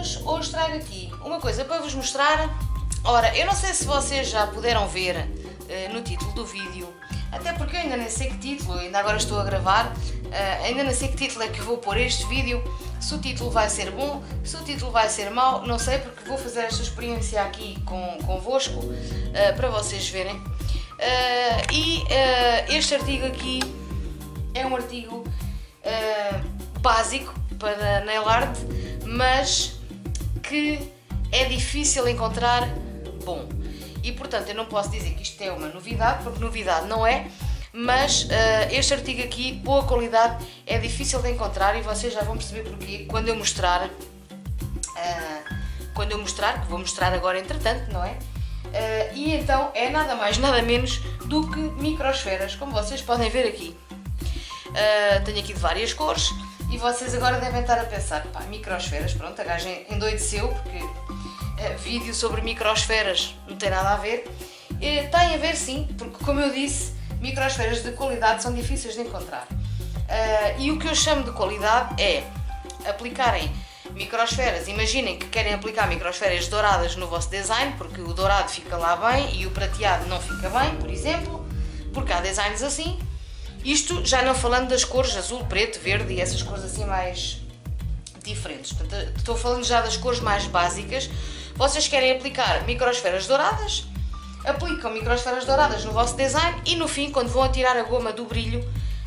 meninos, hoje trago aqui uma coisa para vos mostrar. Ora, eu não sei se vocês já puderam ver no título do vídeo, até porque eu ainda nem sei que título, ainda agora estou a gravar, ainda não sei que título é que eu vou pôr este vídeo, se o título vai ser bom, se o título vai ser mau, não sei, porque vou fazer esta experiência aqui convosco, para vocês verem. Este artigo aqui é um artigo básico para nail art, mas que é difícil encontrar bom. E portanto eu não posso dizer que isto é uma novidade, porque novidade não é, mas este artigo aqui, boa qualidade, é difícil de encontrar e vocês já vão perceber porquê quando eu mostrar, que vou mostrar agora entretanto, não é? E então é nada mais, nada menos do que microsferas, como vocês podem ver aqui. Tenho aqui de várias cores e vocês agora devem estar a pensar, pá, microsferas, pronto, a gaja endoideceu porque vídeo sobre microsferas não tem nada a ver. Tem a ver sim, porque como eu disse, microsferas de qualidade são difíceis de encontrar. E o que eu chamo de qualidade é aplicarem microsferas. Imaginem que querem aplicar microsferas douradas no vosso design, porque o dourado fica lá bem e o prateado não fica bem, por exemplo, porque há designs assim. Isto já não falando das cores azul, preto, verde e essas cores assim mais diferentes. Portanto, estou falando já das cores mais básicas. Vocês querem aplicar microsferas douradas, aplicam microsferas douradas no vosso design e no fim, quando vão atirar a goma do brilho,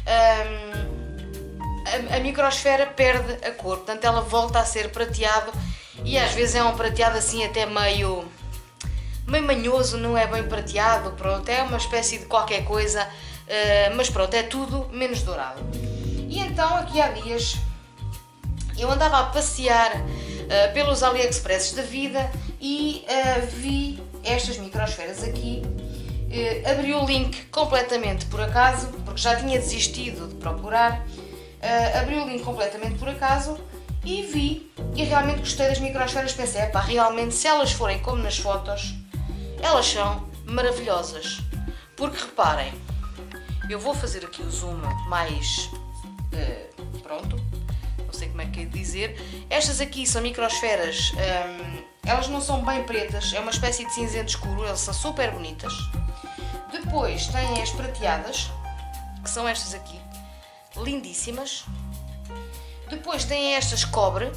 a microsfera perde a cor, portanto ela volta a ser prateado e às vezes é um prateado assim até meio manhoso, não é bem prateado, pronto, é uma espécie de qualquer coisa, mas pronto, é tudo menos dourado. E então aqui há dias eu andava a passear pelos AliExpress da vida e vi estas microsferas aqui. Abri o link completamente por acaso, porque já tinha desistido de procurar. Abri o link completamente por acaso e vi, e realmente gostei das microsferas. Pensei, epá, realmente se elas forem como nas fotos, elas são maravilhosas. Porque reparem, eu vou fazer aqui o zoom mais pronto, não sei como é que é de dizer. Estas aqui são microsferas, elas não são bem pretas, é uma espécie de cinzento escuro, elas são super bonitas. Depois têm as prateadas, que são estas aqui, lindíssimas. Depois têm estas cobre,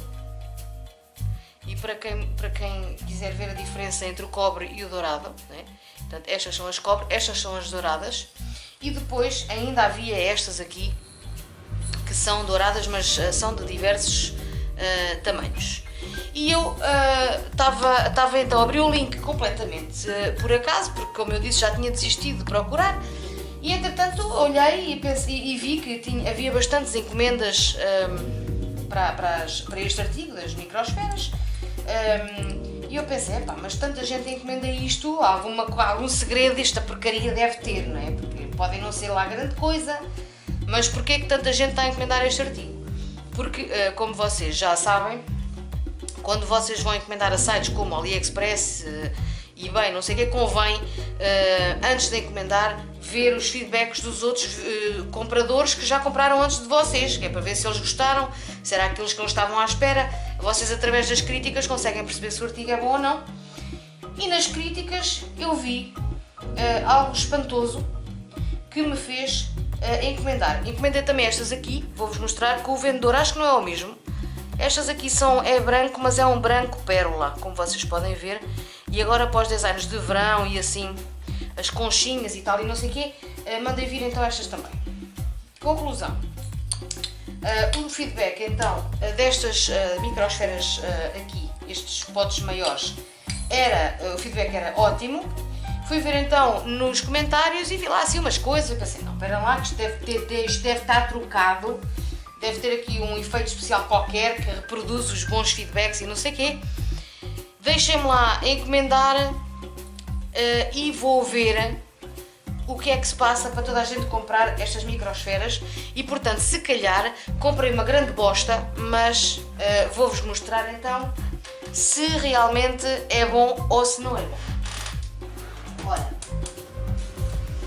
e para quem quiser ver a diferença entre o cobre e o dourado, né? Portanto, estas são as cobre, estas são as douradas. E depois ainda havia estas aqui, que são douradas, mas são de diversos tamanhos. E eu estava então a abrir o link completamente por acaso, porque como eu disse já tinha desistido de procurar. E entretanto olhei e vi que havia bastantes encomendas para este artigo das microsferas. E eu pensei, pá, mas tanta gente encomenda isto, algum segredo esta porcaria deve ter, não é? Porque podem não ser lá grande coisa, mas porquê é que tanta gente está a encomendar este artigo? Porque, como vocês já sabem, quando vocês vão encomendar a sites como AliExpress, eBay, não sei o que, convém, antes de encomendar, ver os feedbacks dos outros compradores que já compraram antes de vocês, que é para ver se eles gostaram, se era aqueles que não estavam à espera. Vocês, através das críticas, conseguem perceber se o artigo é bom ou não. E nas críticas eu vi algo espantoso que me fez encomendar. Encomendei também estas aqui, vou-vos mostrar, com o vendedor, acho que não é o mesmo. Estas aqui é branco, mas é um branco pérola, como vocês podem ver. E agora, após designs de verão e assim, as conchinhas e tal e não sei o quê, mandei vir então estas também. Conclusão. O feedback então destas microsferas aqui, estes potes maiores, o feedback era ótimo. Fui ver então nos comentários e vi lá assim umas coisas. Eu pensei, não, espera lá, que isto deve estar trocado, deve ter aqui um efeito especial qualquer que reproduz os bons feedbacks e não sei o quê. Deixem-me lá encomendar e vou ver o que é que se passa para toda a gente comprar estas microsferas. E portanto, se calhar, comprei uma grande bosta, mas vou-vos mostrar então se realmente é bom ou se não é bom. Olha,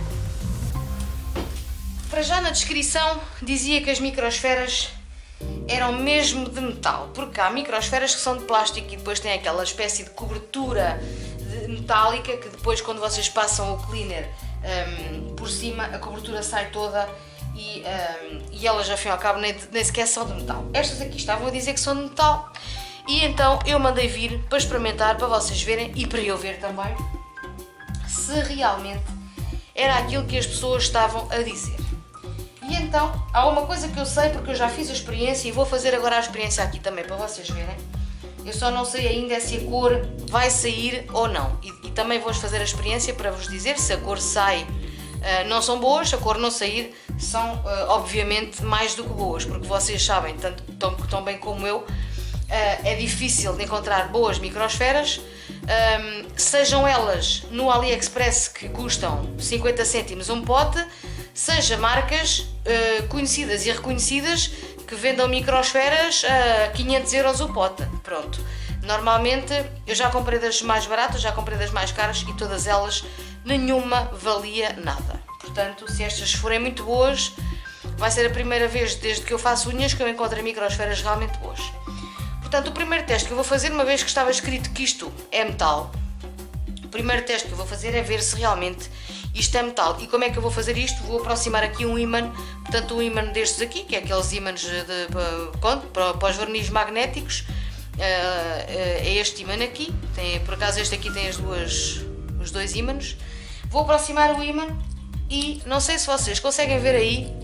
para já na descrição dizia que as microsferas eram mesmo de metal, porque há microsferas que são de plástico e depois tem aquela espécie de cobertura metálica que depois, quando vocês passam o cleaner por cima, a cobertura sai toda e elas, ao fim e ao cabo, nem sequer são de metal. Estas aqui estavam a dizer que são de metal e então eu mandei vir para experimentar, para vocês verem e para eu ver também se realmente era aquilo que as pessoas estavam a dizer. E então, há uma coisa que eu sei, porque eu já fiz a experiência e vou fazer agora a experiência aqui também para vocês verem. Eu só não sei ainda se a cor vai sair ou não. E também vou-vos fazer a experiência para vos dizer se a cor sai, não são boas, se a cor não sair, são obviamente mais do que boas, porque vocês sabem, tanto tão bem como eu, é difícil de encontrar boas microsferas, sejam elas no AliExpress que custam 50 cêntimos um pote, seja marcas conhecidas e reconhecidas que vendam microsferas a 500 euros o pote. Pronto. Normalmente eu já comprei das mais baratas, já comprei das mais caras e todas elas, nenhuma valia nada. Portanto, se estas forem muito boas, vai ser a primeira vez desde que eu faço unhas que eu encontro microsferas realmente boas. Portanto, o primeiro teste que eu vou fazer, uma vez que estava escrito que isto é metal, o primeiro teste que eu vou fazer é ver se realmente isto é metal. E como é que eu vou fazer isto? Vou aproximar aqui um ímã, portanto um ímã destes aqui, que é aqueles ímãs para os verniz magnéticos, é este ímã aqui, por acaso este aqui tem os dois ímãs. Vou aproximar o ímã e não sei se vocês conseguem ver aí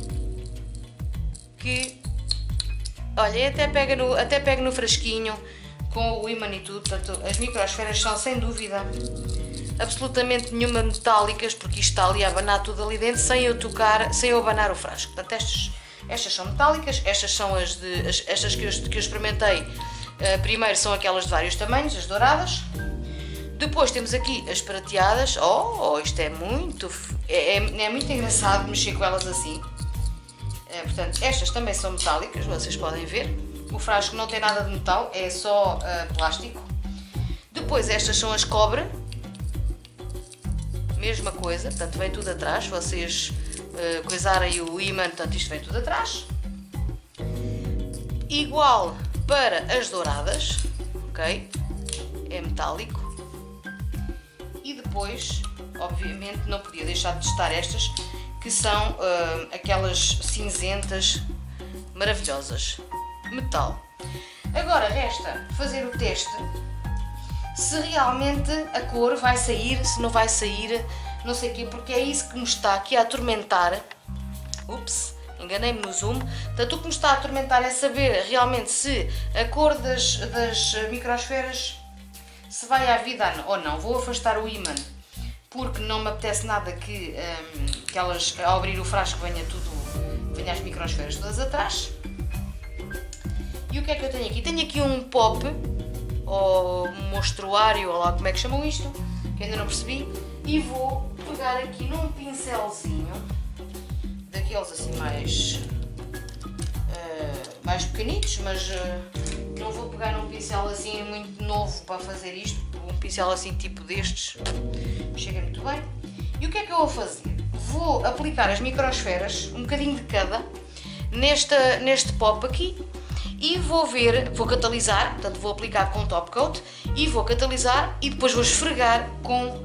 que, olha, até pega no frasquinho com o ímã e tudo. Portanto, as microsferas são sem dúvida absolutamente nenhuma metálicas, porque isto está ali a abanar tudo ali dentro sem eu tocar, sem eu abanar o frasco. Portanto, estas são metálicas, estas são estas que eu experimentei. Primeiro são aquelas de vários tamanhos, as douradas. Depois temos aqui as prateadas. Isto é muito engraçado mexer com elas assim. Portanto, estas também são metálicas, vocês podem ver. O frasco não tem nada de metal, é só plástico. Depois estas são as cobre. Mesma coisa, portanto vem tudo atrás, vocês coisarem o ímã, portanto isto vem tudo atrás. Igual para as douradas, ok? É metálico. E depois, obviamente, não podia deixar de testar estas, que são aquelas cinzentas maravilhosas, metal. Agora resta fazer o teste se realmente a cor vai sair, se não vai sair, não sei o quê, porque é isso que me está aqui a atormentar. Ups, enganei-me no zoom. Portanto, o que me está a atormentar é saber realmente se a cor das microsferas se vai à vida ou não. Vou afastar o ímã, porque não me apetece nada que elas, ao abrir o frasco, venha as microsferas todas atrás. E o que é que eu tenho aqui? Tenho aqui um pop, ou mostruário, ou lá como é que chamam isto, que ainda não percebi, e vou pegar aqui num pincelzinho, daqueles assim mais pequenitos, mas não vou pegar num pincel assim muito novo para fazer isto, um pincel assim tipo destes, chega muito bem. E o que é que eu vou fazer? Vou aplicar as microsferas, um bocadinho de cada, neste pop aqui, e vou catalisar, portanto vou aplicar com top coat e vou catalisar e depois vou esfregar com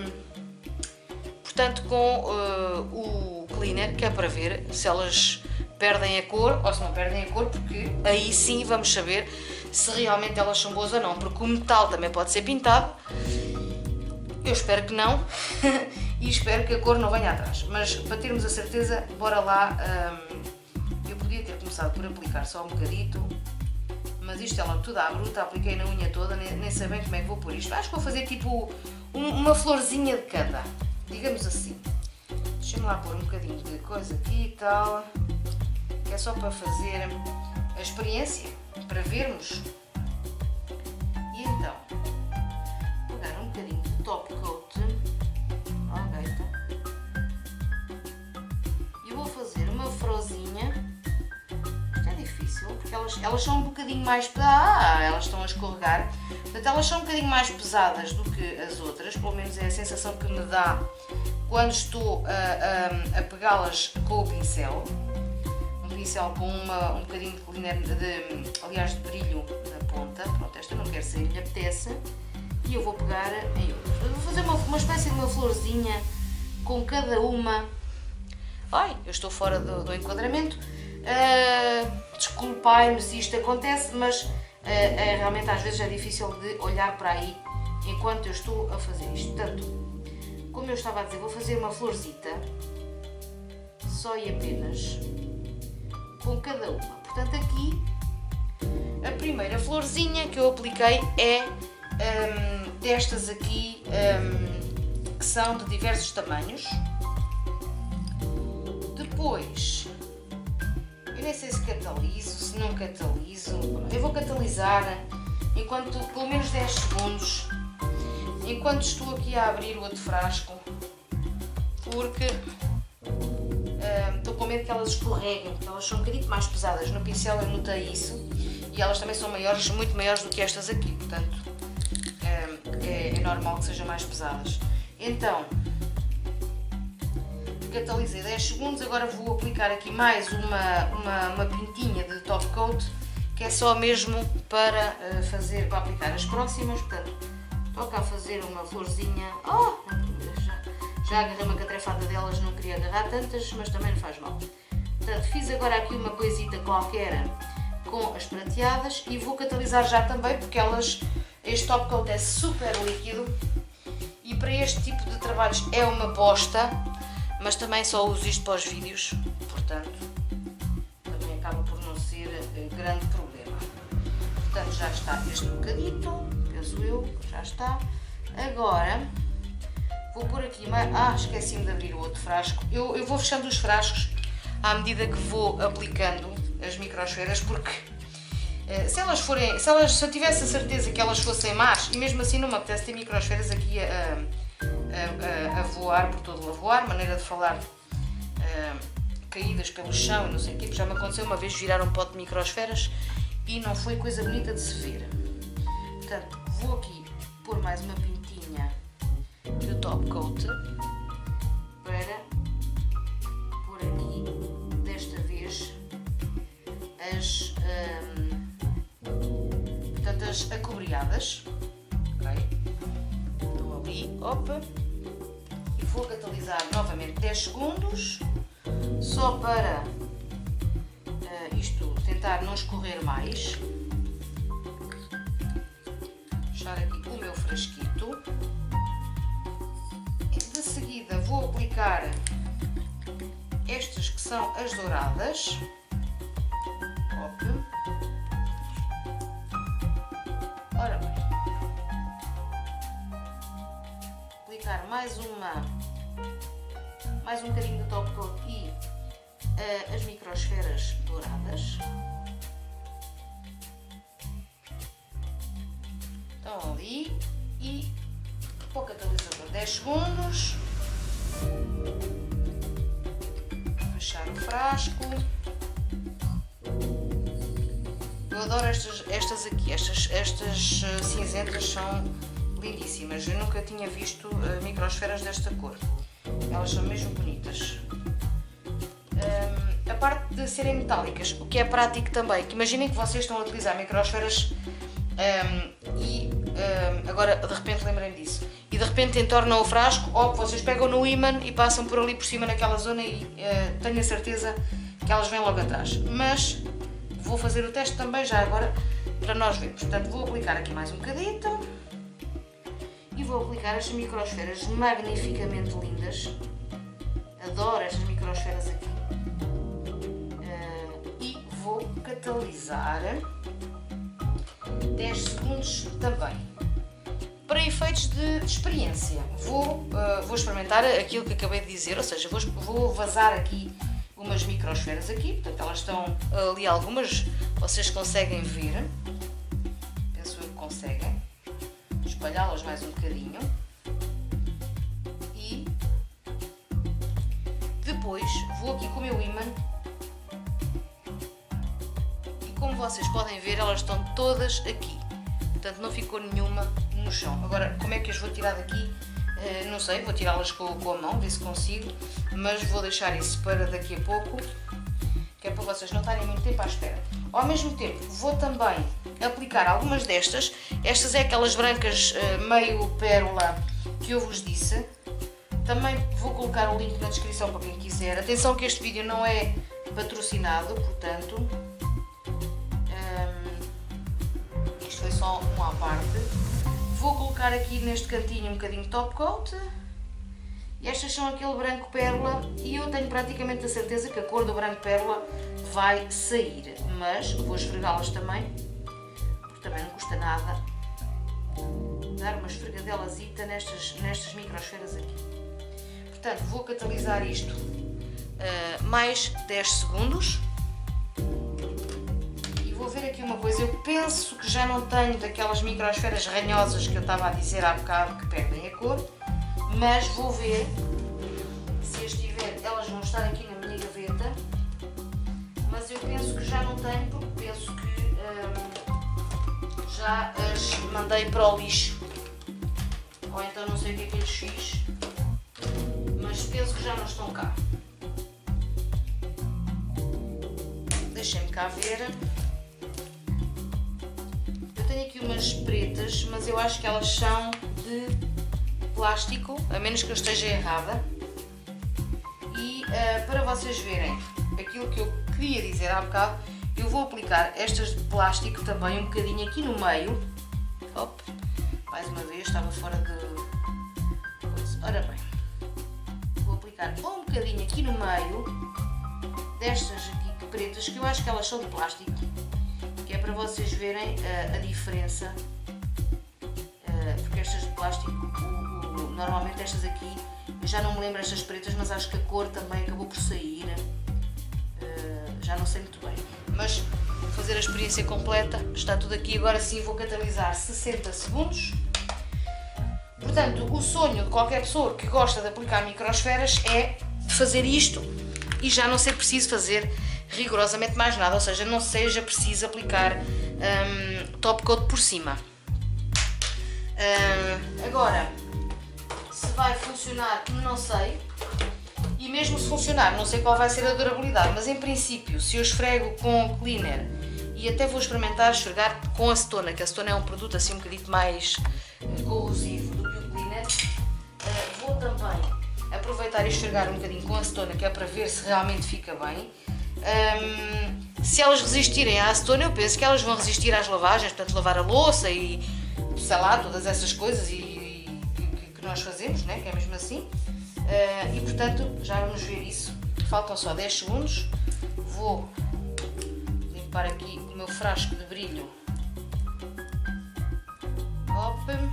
o cleaner, que é para ver se elas perdem a cor ou se não perdem a cor, porque aí sim vamos saber se realmente elas são boas ou não, porque o metal também pode ser pintado. Eu espero que não e espero que a cor não venha atrás, mas para termos a certeza, bora lá. Eu podia ter começado por aplicar só um bocadito, mas isto é logo tudo à bruta, apliquei na unha toda, nem sei bem como é que vou pôr isto. Acho que vou fazer tipo uma florzinha de cada, digamos assim. Deixa-me lá pôr um bocadinho de coisa aqui e tal, que é só para fazer a experiência, para vermos. E então, pegar um bocadinho de top coat, ok, e vou fazer uma frozinha. Porque elas são um bocadinho mais pesadas, elas estão a escorregar, portanto elas são um bocadinho mais pesadas do que as outras, pelo menos é a sensação que me dá quando estou a pegá-las com o pincel, um pincel com um bocadinho de glitter, aliás, de brilho na ponta. Pronto, esta não quero sair, lhe apetece. E eu vou pegar em outra. Vou fazer uma espécie de uma florzinha com cada uma. Ai, eu estou fora do enquadramento. Desculpai-me se isto acontece, mas realmente às vezes é difícil de olhar para aí enquanto eu estou a fazer isto. Portanto, como eu estava a dizer, vou fazer uma florzita só e apenas com cada uma. Portanto, aqui a primeira florzinha que eu apliquei é destas aqui que são de diversos tamanhos. Depois, eu nem sei se cataliso, se não cataliso. Eu vou catalisar enquanto, pelo menos 10 segundos, enquanto estou aqui a abrir o outro frasco, porque estou com medo que elas escorreguem, porque elas são um bocadinho mais pesadas. No pincel eu notei isso e elas também são maiores, muito maiores do que estas aqui, portanto é normal que sejam mais pesadas. Então, catalisei 10 segundos, agora vou aplicar aqui mais uma pintinha de top coat, que é só mesmo para aplicar as próximas. Portanto, toca a fazer uma florzinha. Já agarrei uma catrefada delas, não queria agarrar tantas, mas também não faz mal. Portanto, fiz agora aqui uma coisita qualquer com as prateadas e vou catalisar já também, porque este top coat é super líquido e para este tipo de trabalhos é uma bosta, mas também só uso isto para os vídeos, portanto também acaba por não ser grande problema. Portanto, já está este bocadito, penso eu, já está. Agora vou pôr aqui mais... esqueci-me de abrir o outro frasco. Eu vou fechando os frascos à medida que vou aplicando as microsferas, porque se eu tivesse a certeza que elas fossem más, e mesmo assim não me apetece ter microsferas aqui a voar por todo o lavoar, maneira de falar, caídas pelo chão e não sei o quê. Já me aconteceu uma vez virar um pote de microsferas e não foi coisa bonita de se ver. Portanto, vou aqui pôr mais uma pintinha de top coat para pôr aqui, desta vez, as acobreadas. Ok? Estou ali, opa, e vou catalisar novamente 10 segundos, só para isto tentar não escorrer mais. Fechar aqui o meu frasquito. De seguida vou aplicar estas que são as douradas. Ora bem, aplicar mais um bocadinho de top coat e as microsferas douradas. Estão ali e para o catalisador 10 segundos. Fechar o frasco. Eu adoro estas aqui, estas cinzentas são lindíssimas. Eu nunca tinha visto microsferas desta cor. Elas são mesmo bonitas. A parte de serem metálicas, o que é prático também, que imaginem que vocês estão a utilizar microsferas agora de repente lembrem-me disso, e de repente entornam o frasco, ou vocês pegam no ímã e passam por ali por cima naquela zona e tenho a certeza que elas vêm logo atrás. Mas vou fazer o teste também já agora para nós vermos. Portanto, vou aplicar aqui mais um bocadito e vou aplicar estas microsferas magnificamente lindas. Adoro estas microsferas aqui. E vou catalisar 10 segundos também. Para efeitos de experiência, vou experimentar aquilo que acabei de dizer, ou seja, vou vazar aqui umas microsferas aqui, portanto elas estão ali algumas, vocês conseguem ver, penso eu que conseguem, espalhá-las mais um bocadinho e depois vou aqui com o meu ímã e como vocês podem ver elas estão todas aqui, portanto não ficou nenhuma no chão. Agora como é que as vou tirar daqui? Não sei, vou tirá-las com a mão, ver se consigo, mas vou deixar isso para daqui a pouco que é para vocês não estarem muito tempo à espera. Ao mesmo tempo, vou também aplicar algumas destas. Estas é aquelas brancas meio pérola que eu vos disse. Também vou colocar o link na descrição para quem quiser. Atenção que este vídeo não é patrocinado, portanto, isto foi só uma à parte. Vou colocar aqui neste cantinho um bocadinho de top coat. E estas são aquele branco pérola e eu tenho praticamente a certeza que a cor do branco pérola vai sair. Mas vou esfregá-las também, porque também não custa nada dar uma esfregadelazita nestas microsferas aqui. Portanto, vou catalisar isto mais 10 segundos. E vou ver aqui uma coisa, eu penso que já não tenho daquelas microsferas ranhosas que eu estava a dizer há bocado que perdem a cor. Mas vou ver, se as tiver, elas vão estar aqui na minha gaveta, mas eu penso que já não tenho, porque penso que já as mandei para o lixo, ou então não sei o que é que lhes fiz, mas penso que já não estão cá. Deixem-me cá ver. Eu tenho aqui umas pretas, mas eu acho que elas são de plástico, a menos que eu esteja errada. E para vocês verem aquilo que eu queria dizer há bocado, eu vou aplicar estas de plástico também um bocadinho aqui no meio. Op, mais uma vez, estava fora de coisa. Ora bem, vou aplicar um bocadinho aqui no meio destas aqui pretas, que eu acho que elas são de plástico, que é para vocês verem a diferença, porque estas de plástico, normalmente estas aqui, eu já não me lembro estas pretas, mas acho que a cor também acabou por sair, já não sei muito bem, mas vou fazer a experiência completa, está tudo aqui. Agora sim vou catalisar 60 segundos. Portanto, o sonho de qualquer pessoa que gosta de aplicar microsferas é fazer isto e já não ser preciso fazer rigorosamente mais nada, ou seja, não seja preciso aplicar top coat por cima. Agora, se vai funcionar, não sei, e mesmo se funcionar, não sei qual vai ser a durabilidade, mas em princípio, se eu esfrego com o cleaner, e até vou experimentar esfregar com acetona, que a acetona é um produto assim um bocadinho mais corrosivo do que o cleaner, vou também aproveitar e esfregar um bocadinho com a acetona, que é para ver se realmente fica bem. Se elas resistirem à acetona, eu penso que elas vão resistir às lavagens, portanto lavar a louça e, sei lá, todas essas coisas que nós fazemos, né? Que é mesmo assim, e portanto já vamos ver isso. Faltam só 10 segundos. Vou limpar aqui o meu frasco de brilho. Open.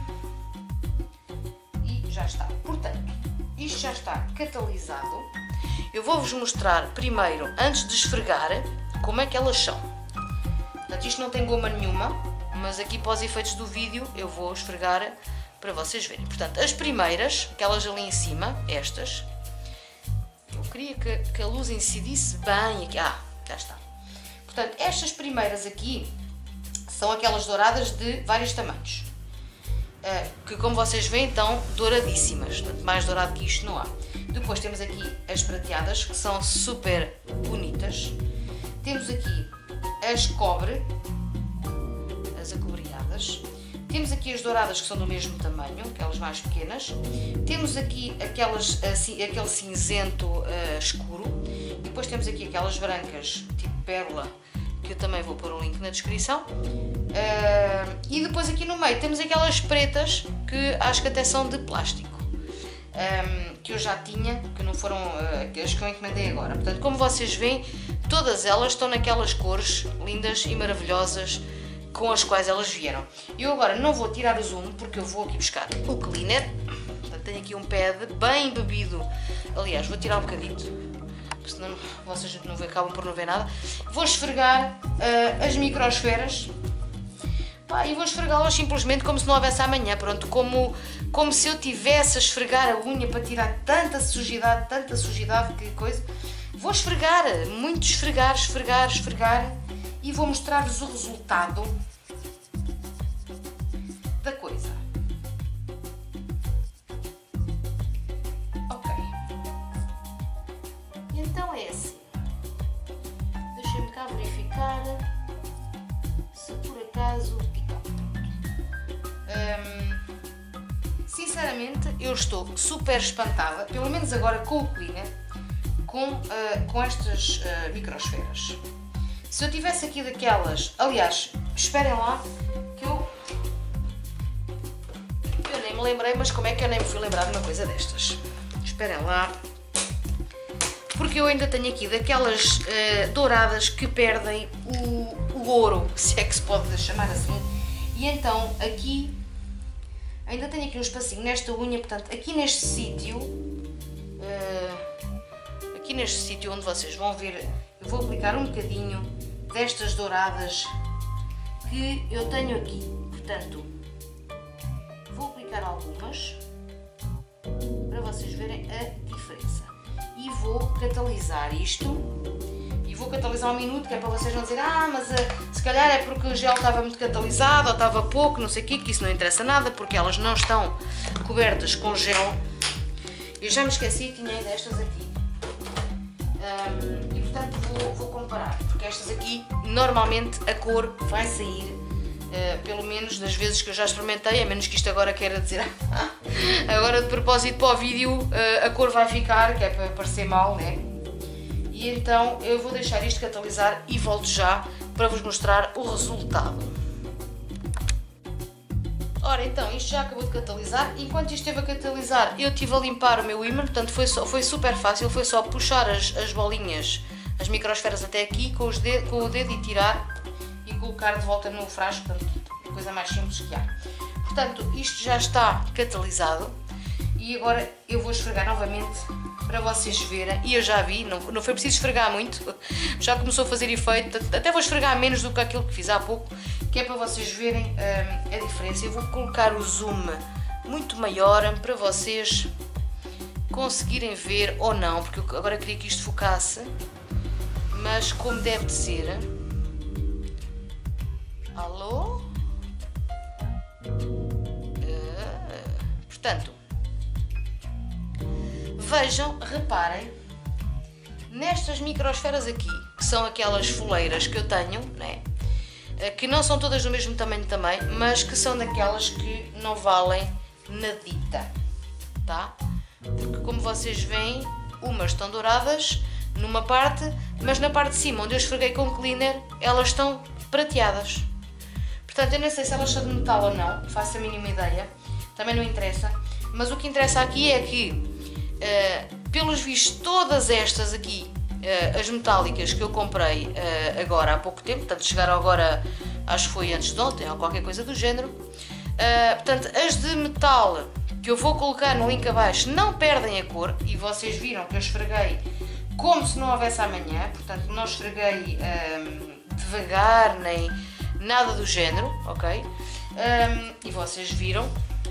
E já está. Portanto, isto já está catalisado. Eu vou-vos mostrar primeiro, antes de esfregar, como é que elas são. Portanto, isto não tem goma nenhuma, mas aqui para os efeitos do vídeo eu vou esfregar para vocês verem. Portanto, as primeiras, aquelas ali em cima, estas, eu queria que a luz incidisse bem aqui. Ah, já está. Portanto, estas primeiras aqui são aquelas douradas de vários tamanhos, que como vocês veem estão douradíssimas, portanto, mais dourado que isto não há. Depois temos aqui as prateadas, que são super bonitas. Temos aqui as cobre, as acobreadas. Temos aqui as douradas, que são do mesmo tamanho, aquelas mais pequenas. Temos aqui aquele cinzento escuro. E depois temos aqui aquelas brancas, tipo pérola, que eu também vou pôr o link na descrição. E depois aqui no meio temos aquelas pretas, que acho que até são de plástico. Que eu já tinha, que não foram as que eu encomendei agora. Portanto, como vocês veem, todas elas estão naquelas cores lindas e maravilhosas com as quais elas vieram. Eu agora não vou tirar o zoom, porque eu vou aqui buscar o cleaner. Portanto, tenho aqui um pad bem bebido. Aliás, vou tirar um bocadito, senão vocês não acabam por não ver nada. Vou esfregar as microsferas. E vou esfregá-las simplesmente como se não houvesse amanhã, pronto, como se eu tivesse a esfregar a unha para tirar tanta sujidade, que coisa. Vou esfregar, muito esfregar, e vou mostrar-vos o resultado da coisa. Ok. Então é assim. sinceramente eu estou super espantada, pelo menos agora com o cleaner, com estas microsferas. Se eu tivesse aqui daquelas, aliás, esperem lá que eu nem me lembrei, mas como é que eu nem me fui lembrar de uma coisa destas? Esperem lá, porque eu ainda tenho aqui daquelas douradas que perdem o ouro, se é que se pode chamar assim, e então aqui ainda tenho aqui um espacinho nesta unha, portanto aqui neste sítio, onde vocês vão ver, eu vou aplicar um bocadinho destas douradas que eu tenho aqui, portanto vou aplicar algumas para vocês verem a diferença e vou catalisar isto e vou catalisar 1 minuto, que é para vocês não dizerem mas se calhar é porque o gel estava muito catalisado ou estava pouco, não sei o quê, que isso não interessa nada porque elas não estão cobertas com gel. Eu já me esqueci, tinha destas aqui. E portanto vou comparar, porque estas aqui normalmente a cor vai sair, pelo menos das vezes que eu já experimentei, a menos que isto agora queira dizer agora de propósito para o vídeo a cor vai ficar, que é para parecer mal, né? E então eu vou deixar isto catalisar e volto já para vos mostrar o resultado. Ora, então, isto já acabou de catalisar. Enquanto isto esteve a catalisar, eu estive a limpar o meu ímã, portanto foi super fácil, foi só puxar as bolinhas, as microsferas até aqui com o dedo e tirar e colocar de volta no frasco, portanto, é a coisa mais simples que há. Portanto, isto já está catalisado e agora eu vou esfregar novamente para vocês verem, e eu já vi, não foi preciso esfregar muito, já começou a fazer efeito, até vou esfregar menos do que aquilo que fiz há pouco, que é para vocês verem a diferença. Eu vou colocar o zoom muito maior para vocês conseguirem ver ou não, porque eu agora queria que isto focasse, mas como deve de ser. Alô? Portanto, vejam, reparem nestas microsferas aqui, que são aquelas foleiras que eu tenho, né? Que não são todas do mesmo tamanho também, mas que são daquelas que não valem nadita, tá? Porque como vocês veem, umas estão douradas numa parte, mas na parte de cima, onde eu esfreguei com cleaner, elas estão prateadas. Portanto, eu nem sei se elas são de metal ou não, faço a mínima ideia, também não interessa, mas o que interessa aqui é que pelos vistos todas estas aqui, as metálicas que eu comprei agora há pouco tempo, portanto chegaram agora, acho que foi antes de ontem ou qualquer coisa do género, portanto as de metal que eu vou colocar no link abaixo não perdem a cor, e vocês viram que eu esfreguei como se não houvesse amanhã, portanto não esfreguei devagar nem nada do género, ok? E vocês viram.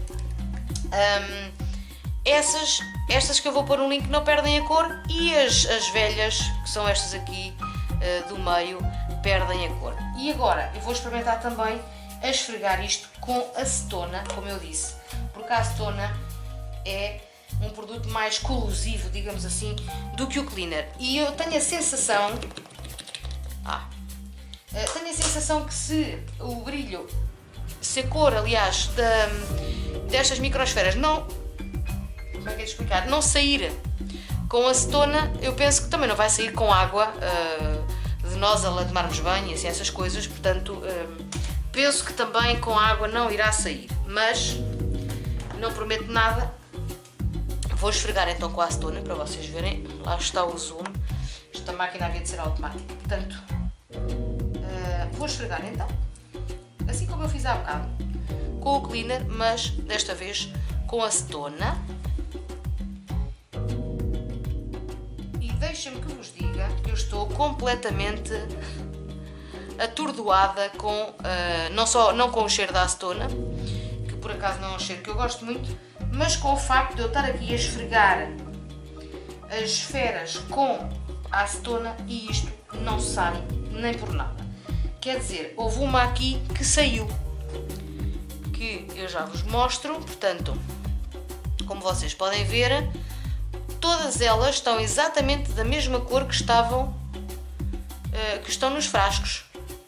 Estas que eu vou pôr no link não perdem a cor, e as velhas, que são estas aqui do meio, perdem a cor. E agora eu vou experimentar também a esfregar isto com acetona, como eu disse, porque a acetona é um produto mais corrosivo, digamos assim, do que o cleaner. E eu tenho a sensação, que se o brilho, se a cor, aliás, destas microsferas não, como é que é de explicar, não sair com acetona, eu penso que também não vai sair com água de nós a tomarmos banho e assim, essas coisas, portanto penso que também com água não irá sair, mas não prometo nada. Vou esfregar então com a acetona para vocês verem, lá está o zoom, esta máquina havia de ser automática, portanto vou esfregar então, assim como eu fiz há bocado, com o cleaner, mas desta vez com a acetona. E deixem-me que vos diga, eu estou completamente atordoada com, não com o cheiro da acetona, que por acaso não é um cheiro que eu gosto muito, mas com o facto de eu estar aqui a esfregar as esferas com a acetona e isto não sai nem por nada. Quer dizer, houve uma aqui que saiu, que eu já vos mostro, portanto, como vocês podem ver, todas elas estão exatamente da mesma cor que estão nos frascos.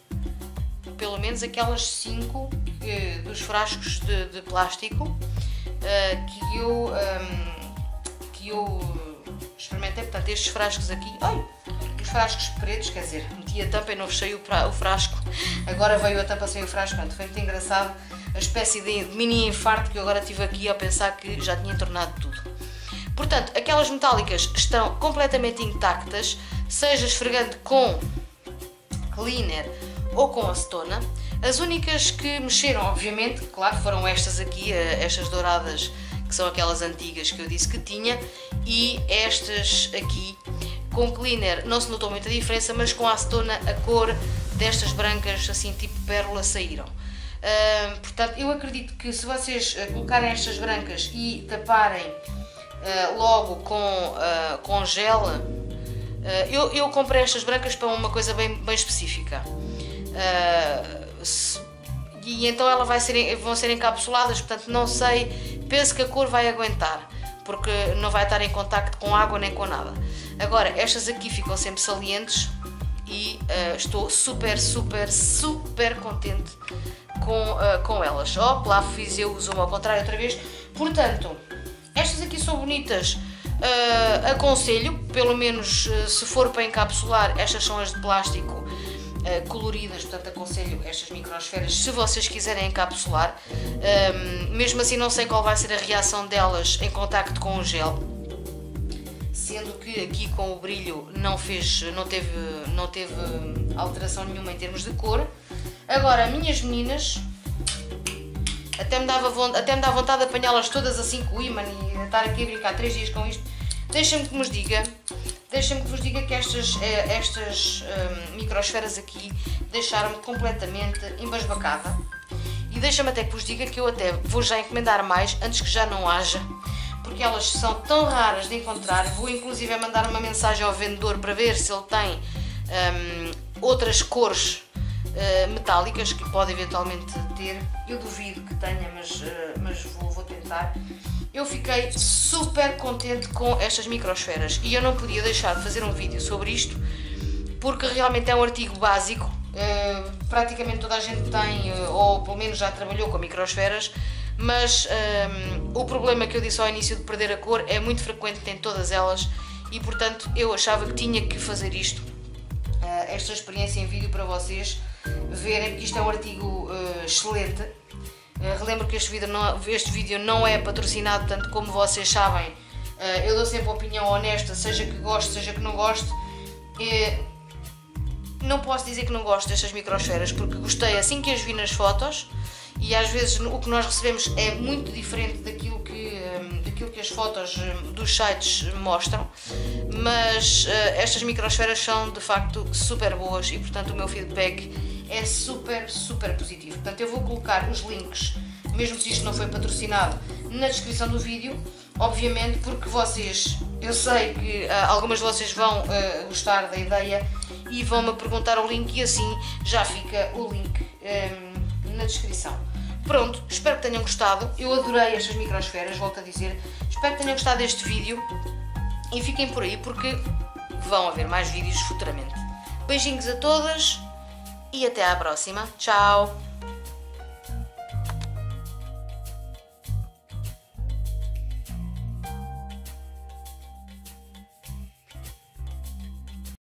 Pelo menos aquelas 5 dos frascos de plástico que eu experimentei. Portanto, estes frascos aqui, olha, os frascos pretos, quer dizer, meti a tampa e não fechei o frasco, agora veio a tampa sem o frasco. Portanto, foi muito engraçado a espécie de mini infarto que eu agora tive aqui ao pensar que já tinha tornado tudo. Portanto, aquelas metálicas estão completamente intactas, seja esfregando com cleaner ou com acetona. As únicas que mexeram, obviamente, claro, foram estas aqui, estas douradas, que são aquelas antigas que eu disse que tinha, e estas aqui com cleaner não se notou muita diferença, mas com a acetona a cor destas brancas assim tipo pérola saíram. Portanto, eu acredito que se vocês colocarem estas brancas e taparem logo com gel, eu comprei estas brancas para uma coisa bem específica, e então elas vão ser encapsuladas, portanto não sei, penso que a cor vai aguentar, porque não vai estar em contacto com água nem com nada. Agora, estas aqui ficam sempre salientes e estou super contente com elas. Lá fiz eu uso uma ao contrário outra vez. Portanto, estas aqui são bonitas, aconselho, pelo menos se for para encapsular, estas são as de plástico coloridas, portanto aconselho estas microsferas se vocês quiserem encapsular. Mesmo assim não sei qual vai ser a reação delas em contacto com o gel, sendo que aqui com o brilho não teve alteração nenhuma em termos de cor. Agora, minhas meninas, até me dá vontade de apanhá-las todas assim com o ímã e estar aqui a brincar 3 dias com isto. Deixem-me que vos diga que estas microsferas aqui deixaram-me completamente embasbacada, e deixa-me até que vos diga que eu até vou já encomendar mais antes que já não haja, porque elas são tão raras de encontrar. Vou inclusive mandar uma mensagem ao vendedor para ver se ele tem outras cores metálicas que pode eventualmente ter. Eu duvido que tenha, mas vou tentar. Eu fiquei super contente com estas microsferas e eu não podia deixar de fazer um vídeo sobre isto, porque realmente é um artigo básico. Praticamente toda a gente tem, ou pelo menos já trabalhou com microsferas, mas o problema que eu disse ao início de perder a cor é muito frequente em todas elas, e portanto eu achava que tinha que fazer isto, esta experiência em vídeo para vocês verem, porque isto é um artigo excelente. Relembro que este vídeo não é patrocinado, tanto como vocês sabem, eu dou sempre uma opinião honesta, seja que goste, seja que não goste. Não posso dizer que não gosto destas microsferas, porque gostei assim que as vi nas fotos, e às vezes o que nós recebemos é muito diferente daquilo que as fotos dos sites mostram, mas estas microsferas são de facto super boas e portanto o meu feedback é super positivo. Portanto, eu vou colocar os links, mesmo se isto não foi patrocinado, na descrição do vídeo, obviamente, porque eu sei que algumas de vocês vão gostar da ideia e vão-me perguntar o link, e assim já fica o link na descrição. Pronto, espero que tenham gostado. Eu adorei estas microsferas, volto a dizer. Espero que tenham gostado deste vídeo e fiquem por aí, porque vão haver mais vídeos futuramente. Beijinhos a todas e até à próxima. Tchau!